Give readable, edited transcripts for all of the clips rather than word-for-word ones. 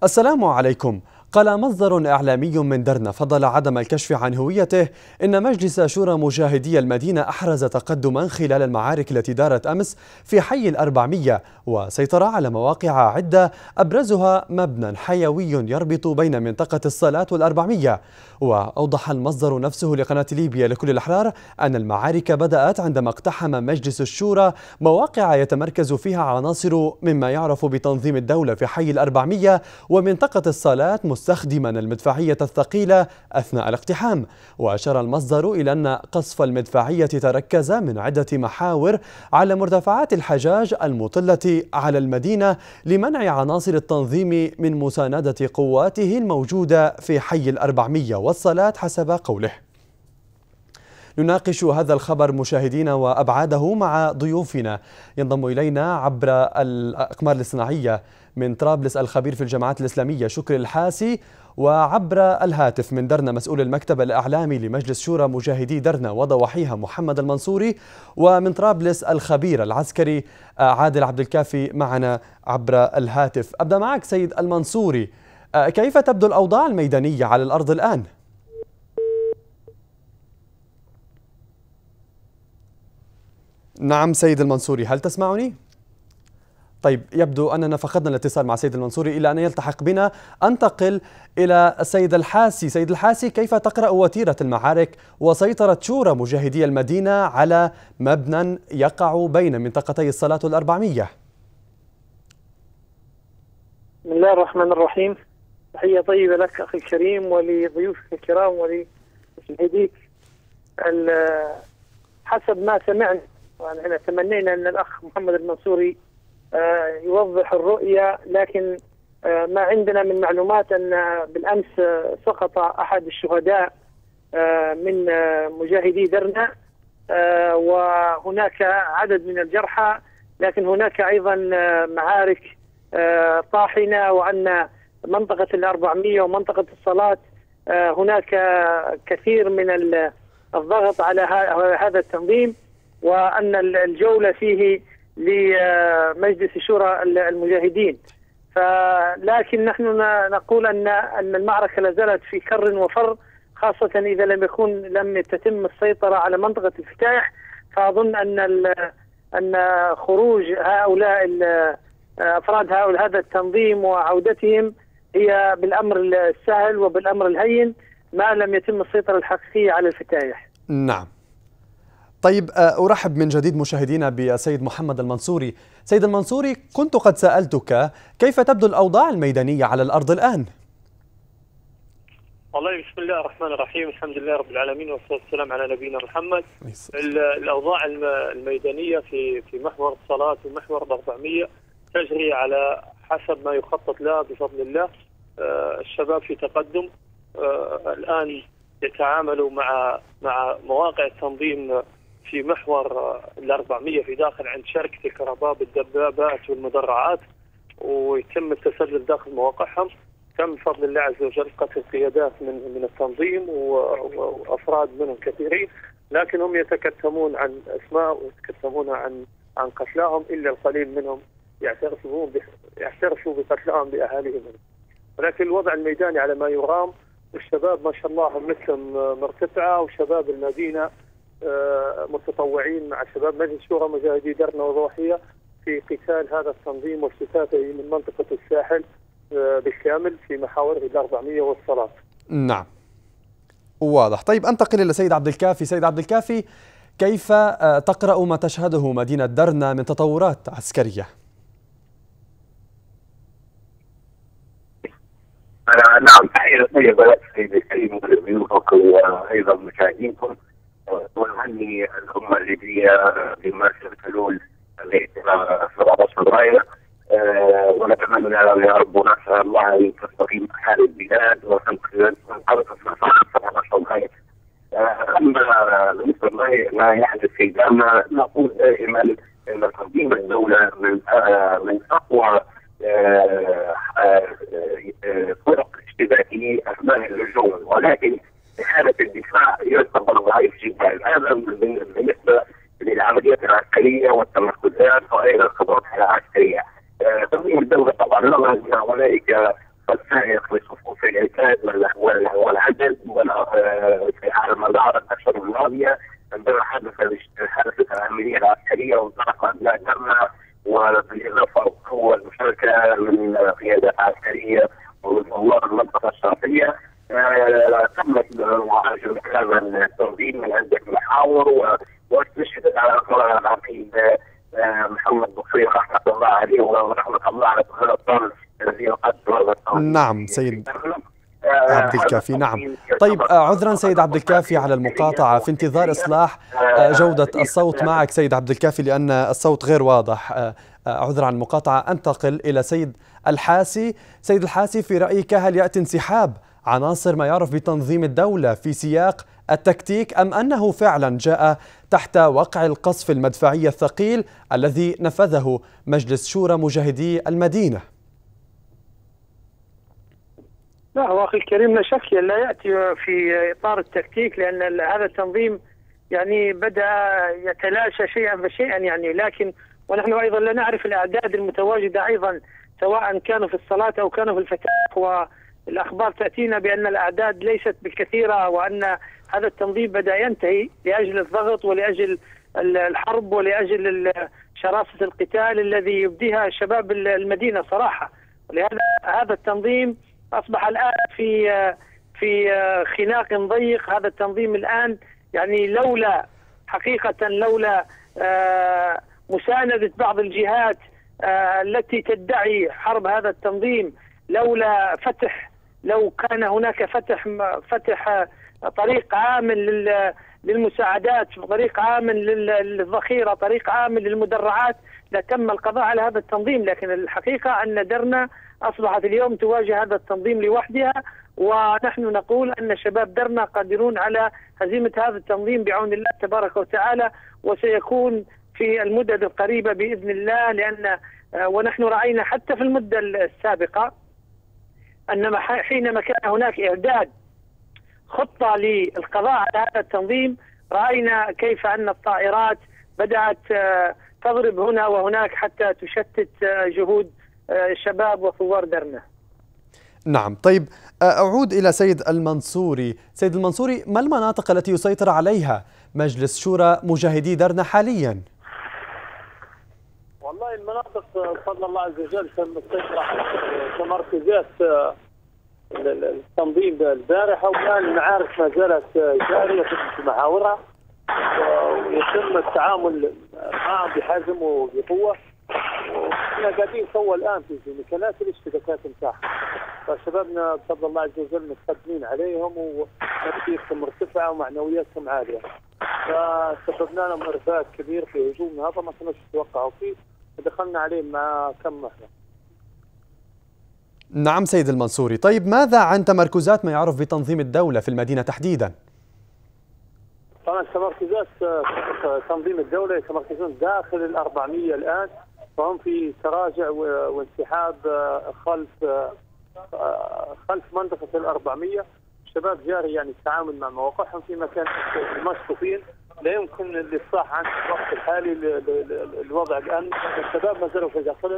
السلام عليكم. قال مصدر إعلامي من درنا فضل عدم الكشف عن هويته إن مجلس شورى مجاهدي المدينة أحرز تقدما خلال المعارك التي دارت أمس في حي الأربعمية، وسيطر على مواقع عدة أبرزها مبنى حيوي يربط بين منطقة الصلاة والأربعمية. وأوضح المصدر نفسه لقناة ليبيا لكل الأحرار أن المعارك بدأت عندما اقتحم مجلس الشورى مواقع يتمركز فيها عناصر مما يعرف بتنظيم الدولة في حي الأربعمية ومنطقة الصلاة مستخدما المدفعية الثقيلة أثناء الاقتحام. وأشار المصدر إلى أن قصف المدفعية تركز من عدة محاور على مرتفعات الحجاج المطلة على المدينة لمنع عناصر التنظيم من مساندة قواته الموجودة في حي الأربعمية والصلاة حسب قوله. نناقش هذا الخبر مشاهدينا وأبعاده مع ضيوفنا. ينضم إلينا عبر الأقمار الاصطناعية من طرابلس الخبير في الجماعات الإسلامية شكري الحاسي، وعبر الهاتف من درنا مسؤول المكتب الإعلامي لمجلس شورى مجاهدي درنا وضواحيها محمد المنصوري، ومن طرابلس الخبير العسكري عادل عبد الكافي معنا عبر الهاتف. أبدأ معك سيد المنصوري، كيف تبدو الأوضاع الميدانية على الأرض الآن؟ نعم سيد المنصوري، هل تسمعني؟ طيب، يبدو أننا فقدنا الاتصال مع سيد المنصوري. إلى أن يلتحق بنا أنتقل إلى السيد الحاسي. سيد الحاسي، كيف تقرأ وتيرة المعارك وسيطرة شورى مجاهدي المدينة على مبنى يقع بين منطقتي الصلاة والأربعمية؟ بسم الله الرحمن الرحيم. تحية طيبة لك أخي الكريم ولضيوفك الكرام ولمشاهديك. حسب ما سمعنا وأنا تمنينا أن الأخ محمد المنصوري يوضح الرؤية، لكن ما عندنا من معلومات أن بالأمس سقط أحد الشهداء من مجاهدي درنا، وهناك عدد من الجرحى، لكن هناك أيضا معارك طاحنة، وأن منطقة الأربعمية ومنطقة الصلاة هناك كثير من الضغط على هذا التنظيم، وأن الجولة فيه لمجلس شورى المجاهدين. لكن نحن نقول أن المعركة لا زالت في كر وفر، خاصة إذا لم تتم السيطرة على منطقة الفتاح. فأظن أن خروج هؤلاء أفراد هذا التنظيم وعودتهم هي بالأمر السهل وبالأمر الهين ما لم يتم السيطرة الحقيقية على الفتاح. نعم. طيب، أرحب من جديد مشاهدينا بالسيد محمد المنصوري. سيد المنصوري، كنت قد سألتك كيف تبدو الأوضاع الميدانية على الأرض الآن؟ والله بسم الله الرحمن الرحيم، الحمد لله رب العالمين والصلاة والسلام على نبينا محمد. الأوضاع الميدانية في محور الصلاة ومحور الأربعمية تجري على حسب ما يخطط لها بفضل الله. الشباب في تقدم الآن يتعاملوا مع مواقع التنظيم في محور الأربعمية في داخل عند شركة الكهرباء بالدبابات والمدرعات، ويتم التسلل داخل مواقعهم. تم بفضل الله عز وجل قتل قيادات من التنظيم وأفراد منهم كثيرين، لكن هم يتكتمون عن أسماء ويتكتمون عن قتلاهم، إلا القليل منهم يعترفوا بقتلاهم بأهاليهم. ولكن الوضع الميداني على ما يرام، والشباب ما شاء الله همتهم مرتفعة، وشباب المدينة متطوعين مع شباب مجلس شورى مجاهدي درنا وضواحيها في قتال هذا التنظيم وافتتاته من منطقة الساحل بالكامل في محاور الأربعمية والصلاة. نعم، واضح. طيب، أنتقل إلى سيد عبد الكافي. سيد عبد الكافي، كيف تقرأ ما تشهده مدينة درنا من تطورات عسكرية؟ نعم، تحية طيبة لك سيدي الكريم ولضيوفك وأيضا مشاهدينكم، ونهني الأمة الليبية بمناسبة حلول 17 فبراير، ونتمنى يا رب ونسأل الله أن تستقيم حال البلاد وتنقذ 17 فبراير. أما بالنسبة ما يحدث في درنا، نقول دائما أن تنظيم الدولة من أقوى طرق اشتباكية أثناء الهجوم، ولكن في حالة الدفاع يعتبر ضعيف جدا. هذا بالنسبة للعمليات العسكرية والتمركزات وأيضا الخطوات العسكرية. تنظيم الدولة طبعا رغم أن هنالك فالسائق في صفوف العتاد والعدد في عالم العرب الاشهر الماضيه عندما حدثت العمليه العسكريه وانطلق ابناء درنا، وبالاضافه القوه المشاركه من قيادات عسكريه ومن ثوار المنطقه الشرقيه. تمت معالجه هذا التنظيم من عده محاور، واستشهدت على اثرها العقيد محمد بصير رحمه الله عليه ورحمه الله على الطن الذي يقدم هذا التنظيم. نعم سيد عبد الكافي. نعم طيب عذرا سيد عبد الكافي على المقاطعة، في انتظار إصلاح جودة الصوت معك سيد عبد الكافي لأن الصوت غير واضح. عذرا عن المقاطعة. أنتقل إلى سيد الحاسي. سيد الحاسي، في رأيك هل يأتي انسحاب عناصر ما يعرف بتنظيم الدولة في سياق التكتيك، أم أنه فعلا جاء تحت وقع القصف المدفعي الثقيل الذي نفذه مجلس شورى مجاهدي المدينة؟ لا هو أخي الكريم لا شك لا يأتي في إطار التكتيك، لأن هذا التنظيم يعني بدأ يتلاشى شيئا فشيئا يعني، لكن ونحن أيضا لا نعرف الأعداد المتواجدة أيضا سواء كانوا في الصلاة أو كانوا في الفتاح، والأخبار تأتينا بأن الأعداد ليست بالكثيرة، وأن هذا التنظيم بدأ ينتهي لأجل الضغط ولأجل الحرب ولأجل شراسة القتال الذي يبديها شباب المدينة صراحة. ولهذا هذا التنظيم أصبح الآن في خناق ضيق. هذا التنظيم الآن يعني لولا حقيقة لولا مساندة بعض الجهات التي تدعي حرب هذا التنظيم، لولا لو كان هناك فتح طريق آمن للمساعدات، طريق آمن للذخيرة، طريق آمن للمدرعات، لتم القضاء على هذا التنظيم. لكن الحقيقة أن درنا أصبحت اليوم تواجه هذا التنظيم لوحدها، ونحن نقول أن شباب درنا قادرون على هزيمة هذا التنظيم بعون الله تبارك وتعالى، وسيكون في المدة القريبة بإذن الله. لأن ونحن رأينا حتى في المدة السابقة أن حينما كان هناك إعداد خطة للقضاء على هذا التنظيم، رأينا كيف أن الطائرات بدأت تضرب هنا وهناك حتى تشتت جهود شباب وثوار درنا. نعم طيب أعود إلى سيد المنصوري. سيد المنصوري، ما المناطق التي يسيطر عليها مجلس شورى مجاهدي درنا حاليا؟ والله المناطق بفضل الله عز وجل تم السيطرة على تمركزات التنظيم البارحة، والآن المعارك ما زالت جارية في محاورها، ويتم التعامل معهم بحزم وبقوة. وإحنا قاعدين سوا الآن في مكانات الاشتباكات متاحة، فشبابنا بفضل الله عز وجل متقدمين عليهم ونفسيتهم مرتفعة ومعنوياتهم عالية، فسببنا لهم إرباك كبير في هجومنا هذا ما كناش نتوقعوا فيه، ودخلنا عليهم مع كم محنة. نعم سيد المنصوري. طيب ماذا عن تمركزات ما يعرف بتنظيم الدولة في المدينة تحديدا؟ طبعا تمركزات تنظيم الدولة يتمركزون داخل ال400 الآن، فهم في تراجع وانسحاب خلف منطقة ال400. الشباب جاري يعني التعامل مع مواقعهم في مكان مشطوفين، لا يمكن الإفصاح عن الوقت الحالي الوضع الآن. الشباب ما زالوا في داخله،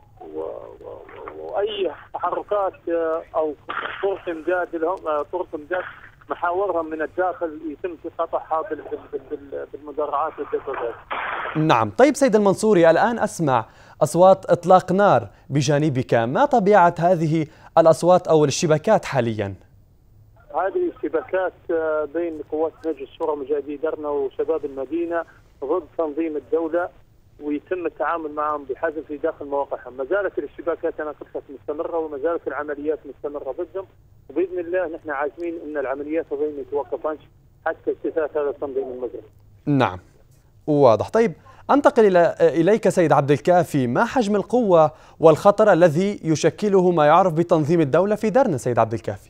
واي تحركات او طرق امداد لهم محاورهم من الداخل يتم قطعها بالمدرعات والدبابات. نعم طيب سيد المنصوري، الآن أسمع أصوات إطلاق نار بجانبك، ما طبيعة هذه الأصوات أو الاشتباكات حاليا؟ هذه اشتباكات بين قوات مجلس شورى مجاهدي درنا وشباب المدينة ضد تنظيم الدولة، ويتم التعامل معهم بحزم في داخل مواقعهم. ما زالت الاشتباكات أنا قلت لك مستمرة، وما زالت العمليات مستمرة ضدهم، وبإذن الله نحن عازمين أن العمليات ما تتوقفش حتى استيفاء هذا التنظيم المجرم. نعم واضح. طيب أنتقل إليك سيد عبد الكافي، ما حجم القوة والخطر الذي يشكله ما يعرف بتنظيم الدولة في درنا سيد عبد الكافي؟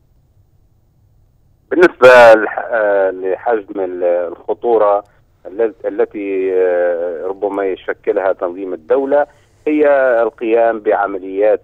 بالنسبة لحجم الخطورة التي ربما يشكلها تنظيم الدولة، هي القيام بعمليات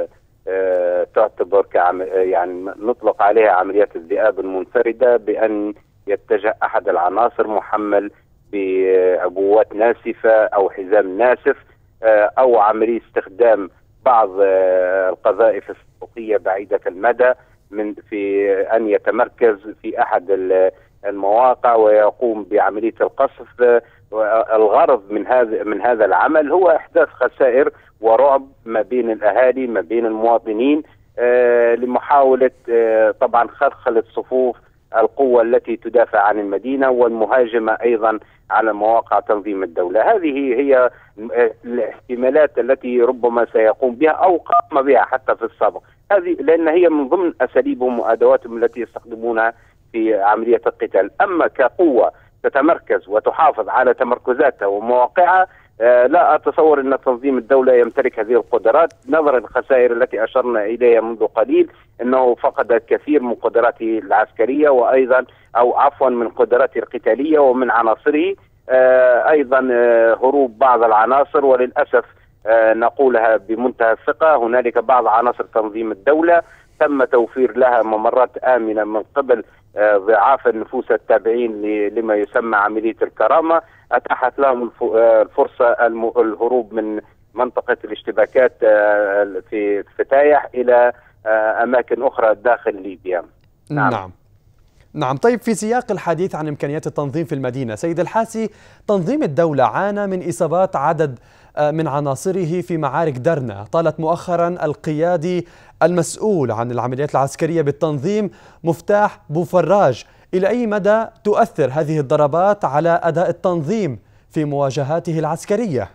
تعتبر يعني نطلق عليها عمليات الذئاب المنفردة، بأن يتجه أحد العناصر محمل بعبوات ناسفة أو حزام ناسف، أو عملية استخدام بعض القذائف الصوتية بعيدة المدى في أن يتمركز في أحد المواقع ويقوم بعملية القصف. الغرض من هذا العمل هو إحداث خسائر ورعب ما بين الأهالي ما بين المواطنين، لمحاولة طبعا خلخلة صفوف القوة التي تدافع عن المدينة والمهاجمة أيضا على مواقع تنظيم الدولة. هذه هي الاحتمالات التي ربما سيقوم بها أو قام بها حتى في السابق، هذه لأن هي من ضمن أساليبهم وأدواتهم التي يستخدمونها في عملية القتال. أما كقوة تتمركز وتحافظ على تمركزاتها ومواقعها، لا أتصور أن تنظيم الدولة يمتلك هذه القدرات، نظرا للخسائر التي أشرنا إليها منذ قليل، أنه فقد الكثير من قدراته العسكرية وأيضا من قدراته القتالية ومن عناصره، أيضا هروب بعض العناصر، وللأسف نقولها بمنتهى الثقة هنالك بعض عناصر تنظيم الدولة تم توفير لها ممرات آمنة من قبل ضعاف النفوس التابعين لما يسمى عملية الكرامة، أتاحت لهم الفرصة الهروب من منطقة الاشتباكات في فتايح إلى أماكن أخرى داخل ليبيا. نعم. طيب، في سياق الحديث عن إمكانيات التنظيم في المدينة، سيد الحاسي، تنظيم الدولة عانى من إصابات عدد من عناصره في معارك درنا. طالت مؤخرا القيادي المسؤول عن العمليات العسكرية بالتنظيم مفتاح بوفراج. إلى أي مدى تؤثر هذه الضربات على أداء التنظيم في مواجهاته العسكرية؟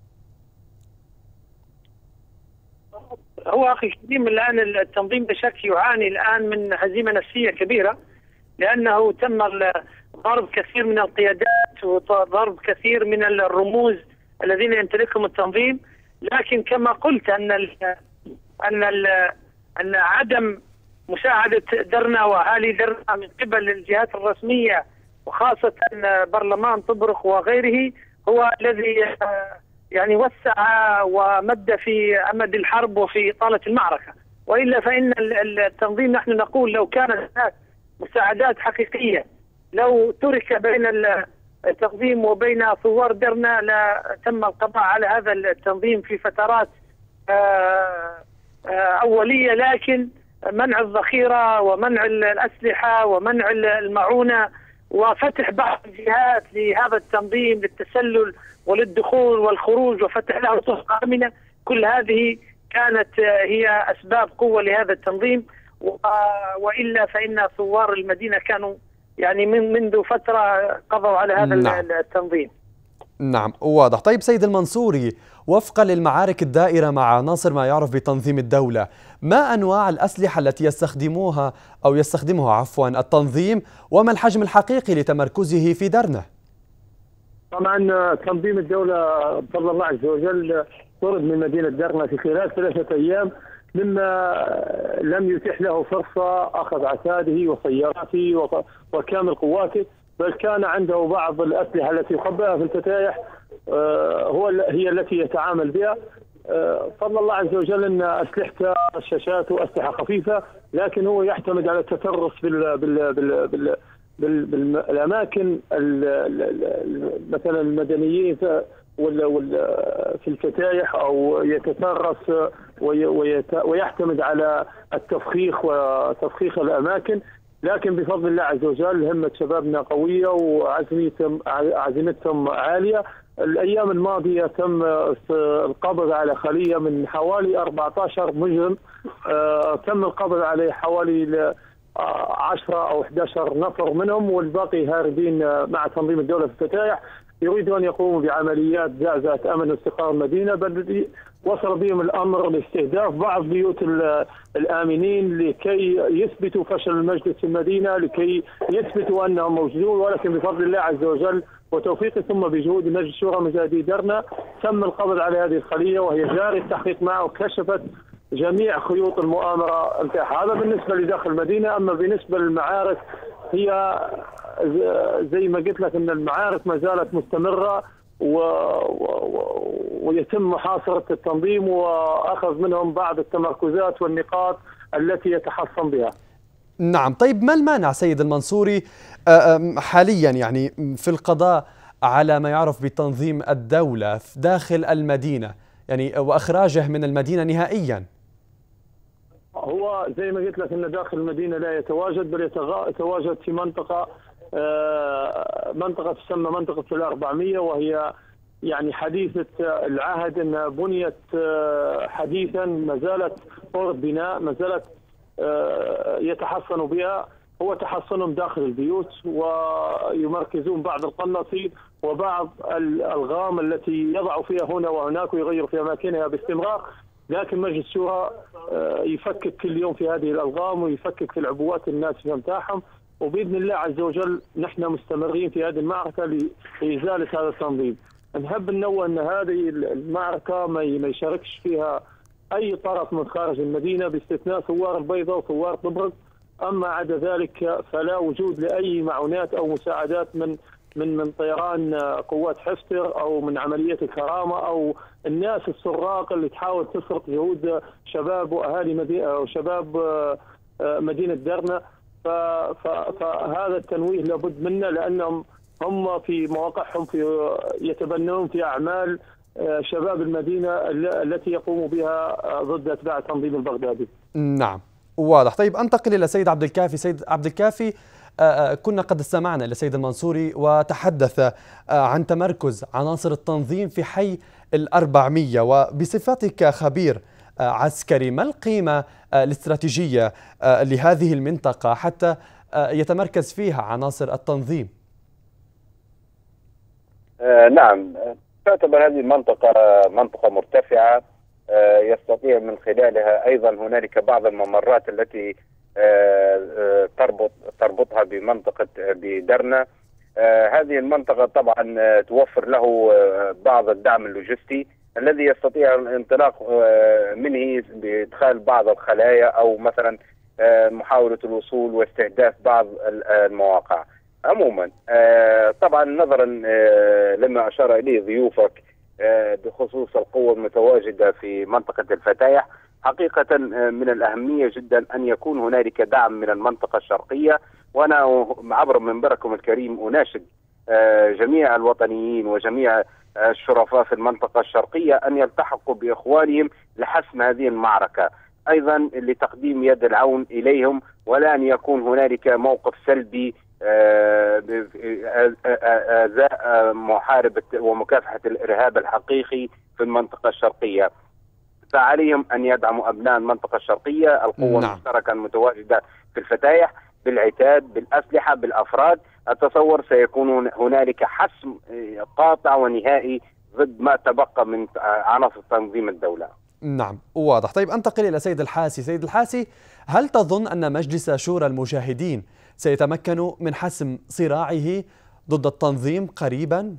هو أخي كريم، الآن التنظيم بشكل يعاني الآن من هزيمة نفسية كبيرة، لأنه تم ضرب كثير من القيادات وضرب كثير من الرموز الذين يمتلكهم التنظيم. لكن كما قلت أن عدم مساعدة درنا وأهالي درنا من قبل الجهات الرسمية وخاصة برلمان طبرق وغيره هو الذي يعني وسع ومد في أمد الحرب وفي إطالة المعركة. وإلا فإن التنظيم، نحن نقول لو كانت هناك مساعدات حقيقية، لو ترك بين التنظيم وبين ثوار درنا لا تم القضاء على هذا التنظيم في فترات أولية. لكن منع الذخيرة ومنع الأسلحة ومنع المعونة وفتح بعض الجهات لهذا التنظيم للتسلل وللدخول والخروج وفتح له طرق آمنة، كل هذه كانت هي أسباب قوة لهذا التنظيم. وإلا فإن ثوار المدينة كانوا يعني منذ فترة قضوا على هذا التنظيم. نعم، واضح. طيب سيد المنصوري، وفقا للمعارك الدائرة مع عناصر ما يعرف بتنظيم الدولة، ما أنواع الأسلحة التي يستخدمها التنظيم، وما الحجم الحقيقي لتمركزه في درنا؟ طبعا تنظيم الدولة بفضل الله عز وجل طرد من مدينة درنا في خلال 3 أيام، مما لم يتح له فرصة أخذ عتاده وسياراته وكامل قواته، بل كان عنده بعض الأسلحة التي يخبئها في الفتايح هي التي يتعامل بها. فضل الله عز وجل أن أسلحته رشاشات وأسلحة خفيفة، لكن هو يعتمد على التترس بالأماكن مثلا المدنيين في الفتايح، أو يتترس ويعتمد على التفخيخ وتفخيخ الأماكن. لكن بفضل الله عز وجل همة شبابنا قوية وعزيمتهم عالية. الأيام الماضية تم القبض على خلية من حوالي 14 مجرم، تم القبض عليه حوالي 10 أو 11 نفر منهم، والباقي هاربين مع تنظيم الدولة في الفتايح، يريدون أن يقوموا بعمليات زعزعة أمن واستقرار المدينة، بل وصل بهم الأمر لاستهداف بعض بيوت الآمنين لكي يثبتوا فشل المجلس في المدينة، لكي يثبتوا أنهم موجودون. ولكن بفضل الله عز وجل وتوفيقه ثم بجهود مجلس شورى مجاهدي درنا تم القبض على هذه الخلية، وهي جاري التحقيق معه، وكشفت جميع خيوط المؤامرة انتهى. هذا بالنسبة لداخل المدينة. أما بالنسبة للمعارك، هي زي ما قلت لك أن المعارك ما زالت مستمرة، ويتم محاصرة التنظيم وأخذ منهم بعض التمركزات والنقاط التي يتحصن بها. نعم. طيب، ما المانع سيد المنصوري حاليا يعني في القضاء على ما يعرف بتنظيم الدولة داخل المدينة؟ يعني وإخراجه من المدينة نهائيا؟ هو زي ما قلت لك أن داخل المدينة لا يتواجد، بل يتواجد في منطقة تسمى منطقة ال400، وهي يعني حديثة العهد، أنها بنيت حديثا، ما زالت طور بناء، ما زالت يتحصن بها. هو تحصنهم داخل البيوت، ويمركزون بعض القناصين وبعض الألغام التي يضع فيها هنا وهناك ويغير في أماكنها باستمرار. لكن مجلس الشورى يفكك كل يوم في هذه الألغام ويفكك في العبوات الناسفة متاعهم، وبإذن الله عز وجل نحن مستمرين في هذه المعركة لإزالة هذا التنظيم. نحب ننوه أن هذه المعركة ما يشاركش فيها أي طرف من خارج المدينة باستثناء ثوار البيضاء وثوار طبرق. أما عدا ذلك فلا وجود لأي معونات أو مساعدات من طيران قوات حفتر أو من عملية الكرامة أو الناس السراق اللي تحاول تسرق جهود شباب وأهالي مدينة أو شباب مدينة درنا. فهذا التنويه لابد منه، لأنهم هم في مواقعهم يتبنون في أعمال شباب المدينة التي يقوم بها ضد أتباع التنظيم البغدادي. نعم واضح. طيب أنتقل إلى سيد عبد الكافي. سيد عبد الكافي، كنا قد استمعنا لسيد المنصوري وتحدث عن تمركز عناصر التنظيم في حي ال400، وبصفتك خبير عسكري ما القيمة الاستراتيجية لهذه المنطقة حتى يتمركز فيها عناصر التنظيم؟ نعم، تعتبر هذه المنطقة منطقة مرتفعة يستطيع من خلالها أيضا هنالك بعض الممرات التي تربطها بمنطقة بدرنا. هذه المنطقة طبعا توفر له بعض الدعم اللوجستي الذي يستطيع الانطلاق منه بإدخال بعض الخلايا أو مثلا محاولة الوصول واستهداف بعض المواقع. عموما طبعا نظرا لما أشار إليه ضيوفك بخصوص القوة المتواجدة في منطقة الفتايح، حقيقة من الأهمية جدا أن يكون هنالك دعم من المنطقة الشرقية. وأنا عبر منبركم الكريم أناشد جميع الوطنيين وجميع الشرفاء في المنطقة الشرقية أن يلتحقوا بإخوانهم لحسم هذه المعركة، أيضا لتقديم يد العون إليهم، ولا أن يكون هنالك موقف سلبي محاربة ومكافحة الإرهاب الحقيقي في المنطقة الشرقية. فعليهم أن يدعموا أبناء المنطقة الشرقية، القوة المشتركة المتواجدة في الفتايح بالعتاد، بالأسلحة، بالأفراد. أتصور سيكون هنالك حسم قاطع ونهائي ضد ما تبقى من عناصر تنظيم الدولة. نعم واضح. طيب أنتقل إلى سيد الحاسي. سيد الحاسي، هل تظن أن مجلس شورى المجاهدين سيتمكن من حسم صراعه ضد التنظيم قريبا؟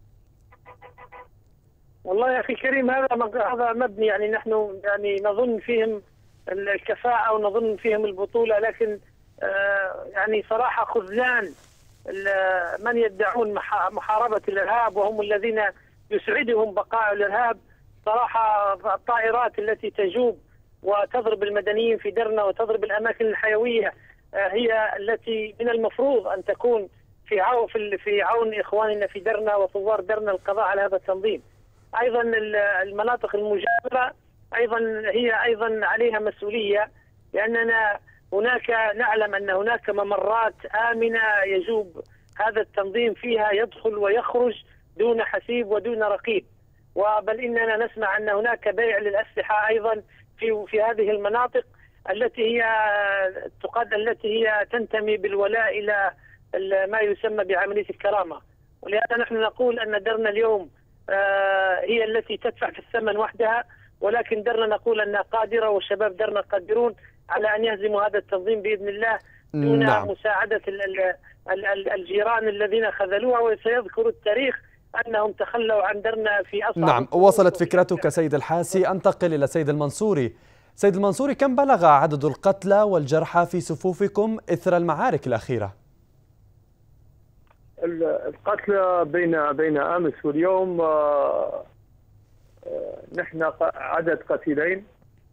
والله يا أخي كريم، هذا مبني، يعني نحن يعني نظن فيهم الكفاءة ونظن فيهم البطولة، لكن يعني صراحة خذلان من يدعون محاربة الإرهاب وهم الذين يسعدهم بقاء الإرهاب. صراحة الطائرات التي تجوب وتضرب المدنيين في درنا وتضرب الأماكن الحيوية هي التي من المفروض أن تكون في عون إخواننا في درنا وثوار درنا القضاء على هذا التنظيم. أيضا المناطق المجاورة أيضا هي أيضا عليها مسؤولية، لأننا هناك نعلم أن هناك ممرات آمنة يجوب هذا التنظيم فيها، يدخل ويخرج دون حسيب ودون رقيب. وبل إننا نسمع أن هناك بيع للأسلحة أيضا في هذه المناطق التي هي تنتمي بالولاء إلى ما يسمى بعملية الكرامة. ولهذا نحن نقول أن درنا اليوم هي التي تدفع في الثمن وحدها، ولكن درنا نقول أنها قادرة وشباب درنا قادرون على أن يهزموا هذا التنظيم بإذن الله دون مساعدة الجيران الذين خذلوها. وسيذكر التاريخ أنهم تخلوا عن درنا في أصعب. نعم، وصلت فكرتك سيد الحاسي. أنتقل إلى سيد المنصوري. سيد المنصوري، كم بلغ عدد القتلى والجرحى في صفوفكم إثر المعارك الأخيرة؟ القتلى بين أمس واليوم نحن عدد قتيلين،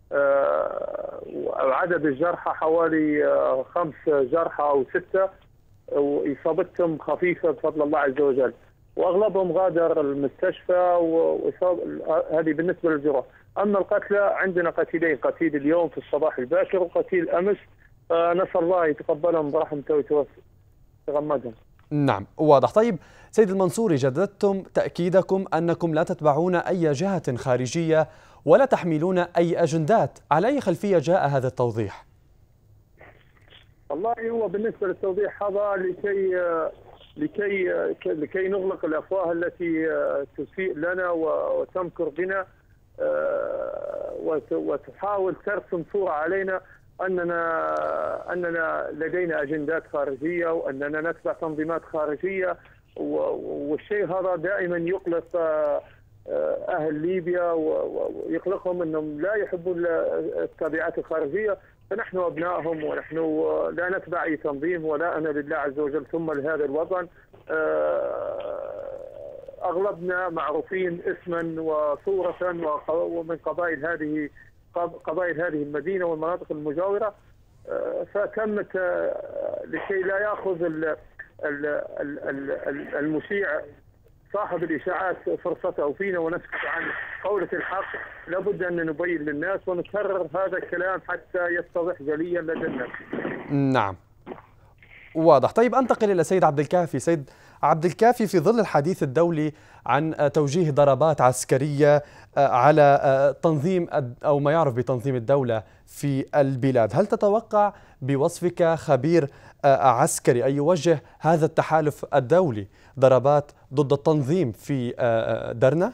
وعدد الجرحى حوالي 5 جرحى أو 6، وإصابتهم خفيفة بفضل الله عز وجل. واغلبهم غادر المستشفى، هذه بالنسبه للجرح. اما القتلى عندنا قتيلين، قتيل اليوم في الصباح الباكر وقتيل امس، نسال الله يتقبلهم برحمته ويتغمدهم. نعم واضح. طيب سيد المنصوري، جددتم تأكيدكم أنكم لا تتبعون أي جهة خارجية ولا تحملون أي أجندات، على أي خلفية جاء هذا التوضيح؟ والله هو بالنسبة للتوضيح هذا لكي نغلق الأفواه التي تسيء لنا وتمكر بنا وتحاول ترسم صورة علينا أننا لدينا أجندات خارجية وأننا نتبع تنظيمات خارجية، والشيء هذا دائما يقلق أهل ليبيا ويقلقهم أنهم لا يحبون التابعات الخارجية. فنحن أبنائهم ونحن لا نتبع أي تنظيم ولا أنا لله عز وجل ثم لهذا الوطن. أغلبنا معروفين اسما وصورة ومن قبائل هذه المدينة والمناطق المجاورة، فتمت لكي لا يأخذ المشيع صاحب الإشاعات فرصته فينا ونسكت عن قولة الحق. لابد أن نبين للناس ونكرر هذا الكلام حتى يتضح جليا لدى الناس. نعم واضح. طيب أنتقل إلى سيد عبد الكافي. سيد عبد الكافي، في ظل الحديث الدولي عن توجيه ضربات عسكرية على تنظيم أو ما يعرف بتنظيم الدولة في البلاد، هل تتوقع بوصفك خبير عسكري أن يوجه هذا التحالف الدولي ضربات ضد التنظيم في درنا؟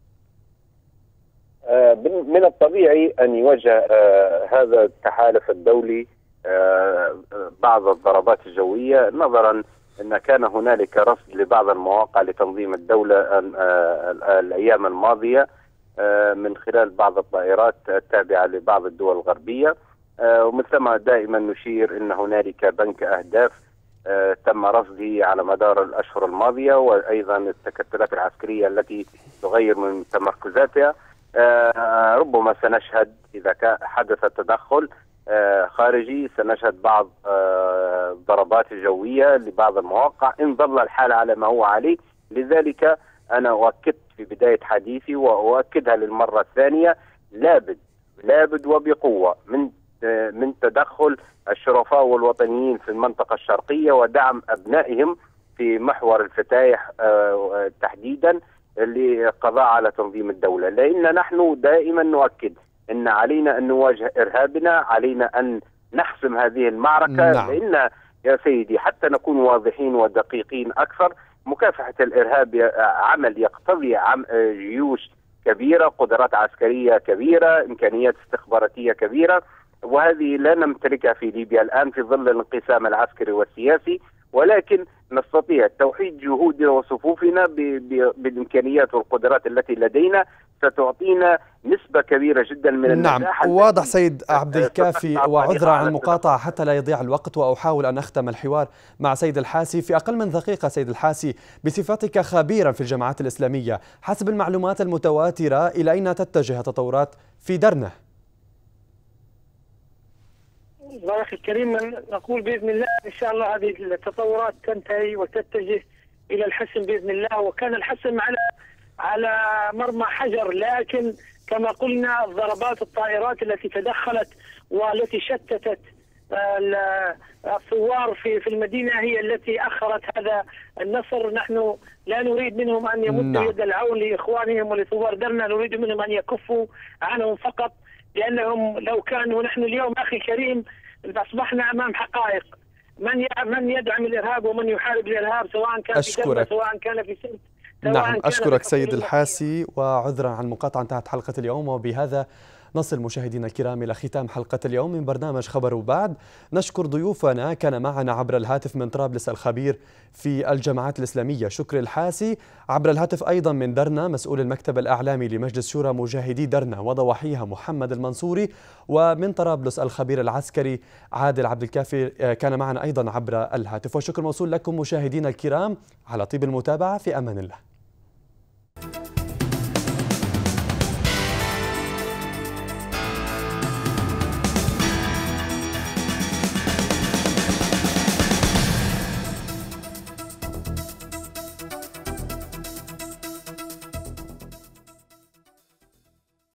من الطبيعي أن يوجه هذا التحالف الدولي بعض الضربات الجوية، نظرا أن كان هنالك رصد لبعض المواقع لتنظيم الدولة الأيام الماضية من خلال بعض الطائرات التابعة لبعض الدول الغربية، ومثلما دائما نشير أن هنالك بنك أهداف تم رصده على مدار الأشهر الماضية، وأيضا التكتلات العسكرية التي تغير من تمركزاتها. ربما سنشهد إذا حدث تدخل خارجي سنشهد بعض ضربات جوية لبعض المواقع إن ظل الحال على ما هو عليه. لذلك أنا أؤكدت في بداية حديثي وأؤكدها للمرة الثانية، لابد وبقوة من تدخل الشرفاء والوطنيين في المنطقة الشرقية ودعم أبنائهم في محور الفتايح تحديدا للقضاء على تنظيم الدولة، لأن نحن دائما نؤكد أن علينا أن نواجه إرهابنا، علينا أن نحسم هذه المعركة. نعم. لأن يا سيدي حتى نكون واضحين ودقيقين أكثر، مكافحة الإرهاب عمل يقتضي جيوش كبيرة، قدرات عسكرية كبيرة، إمكانيات استخباراتية كبيرة، وهذه لا نمتلكها في ليبيا الآن في ظل الانقسام العسكري والسياسي، ولكن نستطيع توحيد جهودنا وصفوفنا بالإمكانيات والقدرات التي لدينا، ستعطينا نسبة كبيرة جدا من النجاح. نعم واضح سيد عبد الكافي، وعذرا عن المقاطعة حتى لا يضيع الوقت، وأحاول أن أختم الحوار مع سيد الحاسي في أقل من دقيقة. سيد الحاسي، بصفتك خبيرا في الجماعات الإسلامية، حسب المعلومات المتواترة إلى أين تتجه التطورات في درنا؟ أخي الكريم، نقول بإذن الله إن شاء الله هذه التطورات تنتهي وتتجه إلى الحسم بإذن الله، وكان الحسم على مرمى حجر، لكن كما قلنا ضربات الطائرات التي تدخلت والتي شتتت الثوار في المدينة هي التي أخرت هذا النصر. نحن لا نريد منهم أن يمدوا يد العون لإخوانهم ولثوار درنا، نريد منهم أن يكفوا عنهم فقط، لأنهم لو كانوا نحن اليوم أخي الكريم أصبحنا أمام حقائق. من يدعم الإرهاب ومن يحارب الإرهاب، سواء كان في درنا سواء كان في سنت. نعم أشكرك سيد الحاسي، وعذرا عن المقاطعة انتهت حلقة اليوم، وبهذا نصل مشاهدينا الكرام إلى ختام حلقة اليوم من برنامج خبر وبعد. نشكر ضيوفنا، كان معنا عبر الهاتف من طرابلس الخبير في الجماعات الإسلامية شكري الحاسي، عبر الهاتف أيضا من درنا مسؤول المكتب الإعلامي لمجلس شورى مجاهدي درنا وضواحيها محمد المنصوري، ومن طرابلس الخبير العسكري عادل عبد الكافي كان معنا أيضا عبر الهاتف. والشكر موصول لكم مشاهدينا الكرام على طيب المتابعة، في أمان الله.